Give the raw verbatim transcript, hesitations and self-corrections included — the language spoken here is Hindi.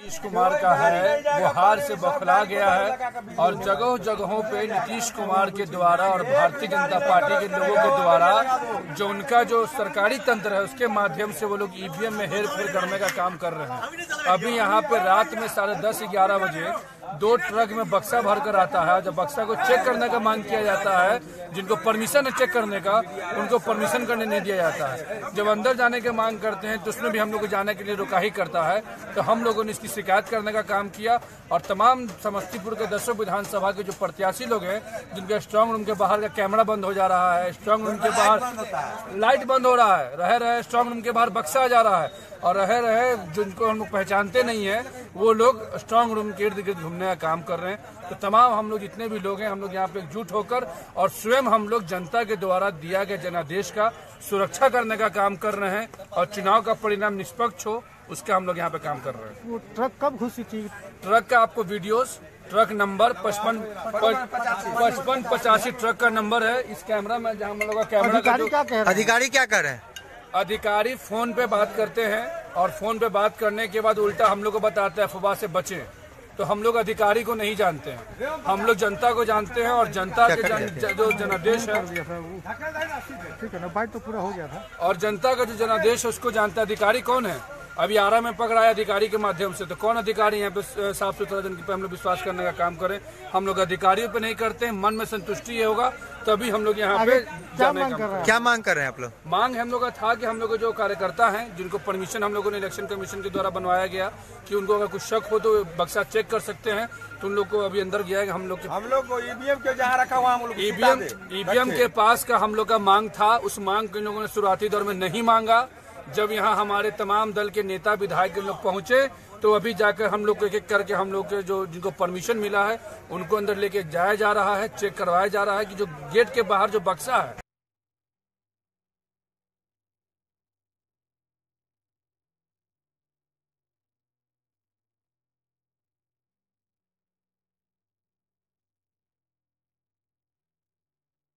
नीतीश कुमार का है वो हार से बौखला गया है और जगह जगहों पे नीतीश कुमार के द्वारा और भारतीय जनता पार्टी के लोगों के द्वारा जो उनका जो सरकारी तंत्र है उसके माध्यम से वो लोग ईवीएम में हेर फेर करने का काम कर रहे हैं। अभी यहाँ पे रात में साढ़े दस ग्यारह बजे दो ट्रक में बक्सा भर कर आता है। जब बक्सा को चेक करने का मांग किया जाता है, जिनको परमिशन है चेक करने का उनको परमिशन करने नहीं दिया जाता है। जब अंदर जाने की मांग करते हैं तो उसमें भी हम लोग को जाने के लिए रोका ही करता है। तो हम लोगों ने इसकी शिकायत करने का काम किया और तमाम समस्तीपुर के दसों विधानसभा के जो प्रत्याशी लोग हैं जिनके स्ट्रांग रूम के बाहर का कैमरा बंद हो जा रहा है, स्ट्रांग रूम के बाहर लाइट बंद हो रहा है, रहे रहे स्ट्रांग रूम के बाहर बक्सा जा रहा है और रहे रहे जिनको हम लोग पहचानते नहीं है वो लोग स्ट्रांग रूम के इर्द गिर्द घूमने का काम कर रहे हैं। तो तमाम हम लोग जितने भी लोग हैं हम लोग यहाँ पे एकजुट होकर और स्वयं हम लोग जनता के द्वारा दिया गया जनादेश का सुरक्षा करने का काम कर रहे हैं और चुनाव का परिणाम निष्पक्ष हो उसका हम लोग यहाँ पे काम कर रहे हैं। वो ट्रक कब घुसी थी? ट्रक का आपको वीडियोस ट्रक नंबर पचपन पचपन पचासी ट्रक का नंबर है। इस कैमरा में जहाँ हम लोग का कैमरा का अधिकारी क्या कह रहे हैं? अधिकारी क्या कर रहे हैं? अधिकारी फोन पे बात करते हैं और फोन पे बात करने के बाद उल्टा हम लोग को बताते हैं अफवाह से बचें। तो हम लोग अधिकारी को नहीं जानते हैं, हम लोग जनता को जानते हैं और जनता के जन, जो जनादेश है ठीक है ना, बाइट तो पूरा हो गया था और जनता का जो जनादेश है उसको जानता है। अधिकारी कौन है? अभी आरा में पकड़ा है अधिकारी के माध्यम से। तो कौन अधिकारी यहाँ पे साफ सुथरा जन पे हम लोग विश्वास करने का काम करें? हम लोग अधिकारियों पे नहीं करते हैं। मन में संतुष्टि ये होगा तभी हम लोग यहाँ पे जाने का। क्या मांग कर रहे हैं आप लोग? मांग हम लोग का था कि हम लोग जो कार्यकर्ता हैं जिनको परमिशन हम लोगों ने इलेक्शन कमीशन के द्वारा बनवाया गया कि उनको अगर कुछ शक हो तो बक्सा चेक कर सकते हैं, तो उन लोग को अभी अंदर गया है। हम लोग हम लोग को ईवीएम के जहाँ रखा हुआ हम लोग ईवीएम ईवीएम के पास का हम लोग का मांग था। उस मांग को इन लोगों ने शुरुआती दौर में नहीं मांगा। जब यहाँ हमारे तमाम दल के नेता विधायक लोग पहुंचे तो अभी जाकर हम लोग को एक एक करके हम लोग के जो जिनको परमिशन मिला है उनको अंदर लेके जाया जा रहा है, चेक करवाया जा रहा है कि जो गेट के बाहर जो बक्सा है